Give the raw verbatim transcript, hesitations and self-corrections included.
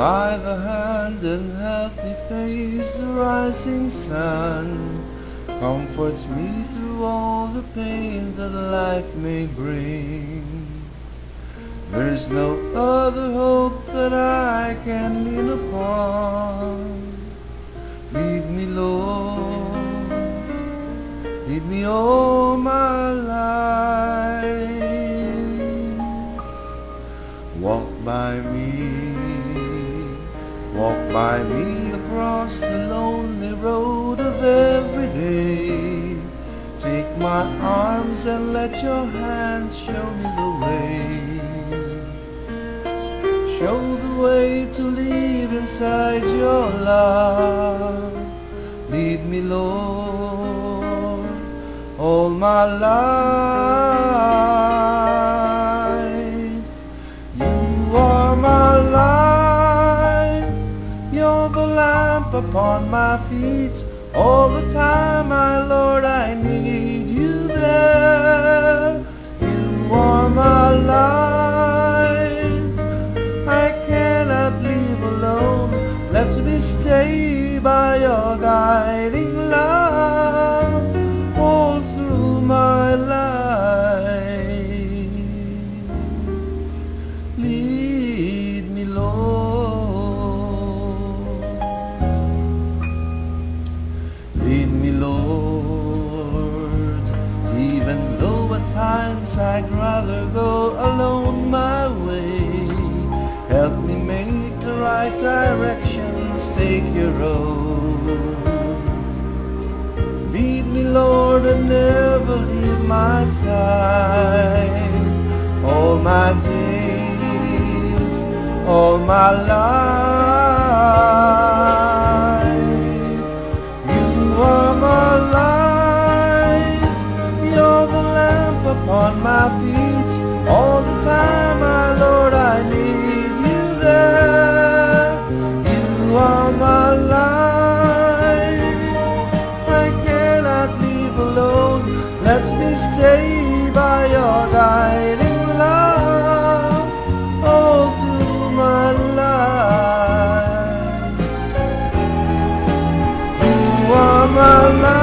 by the hand and help me face the rising sun. Comforts me through all the pain that life may bring. There is no other hope that I can lean upon. Lead me, Lord, lead me all my life. Walk by me, walk by me across the lonely road of every day. Take my arms and let your hand show me the way. Show the way to live inside your love. Lead me, Lord, all my life. You are my life. You're the lamp upon my feet. All the time, my Lord, I need you there. You are my life. I cannot live alone. Let me stay by your guiding love all through my life. Lead me, Lord. Lead me, Lord, even though at times I'd rather go alone my way. Help me make the right directions, take your road. Lead me, Lord, and never leave my side. All my days, all my life. You are my life. You're the lamp upon my feet. All the time, my Lord, I need you there. You are my life. I cannot live alone. Let me stay by your guiding love all through my life. You are my life.